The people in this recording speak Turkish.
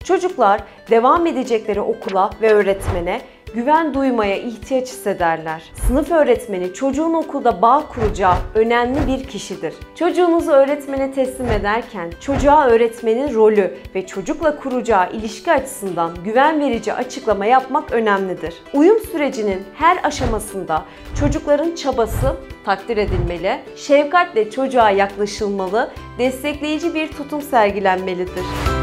Çocuklar devam edecekleri okula ve öğretmene güven duymaya ihtiyaç hissederler. Sınıf öğretmeni çocuğun okulda bağ kuracağı önemli bir kişidir. Çocuğunuzu öğretmene teslim ederken çocuğa öğretmenin rolü ve çocukla kuracağı ilişki açısından güven verici açıklama yapmak önemlidir. Uyum sürecinin her aşamasında çocukların çabası takdir edilmeli, şefkatle çocuğa yaklaşılmalı, destekleyici bir tutum sergilenmelidir.